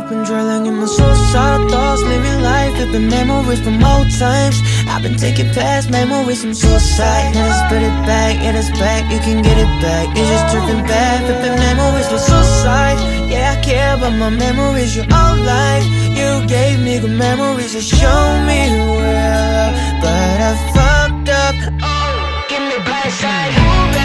been drilling in my suicidal thoughts, living life, flipping memories from old times. I've been taking past memories from suicide. Now just put it back, yeah, it's back, you can get it back. You're just tripping back, flipping memories from suicide. Yeah, I care about my memories, your old life. You gave me good memories to show me well, but I fucked up. Oh, give me blind side.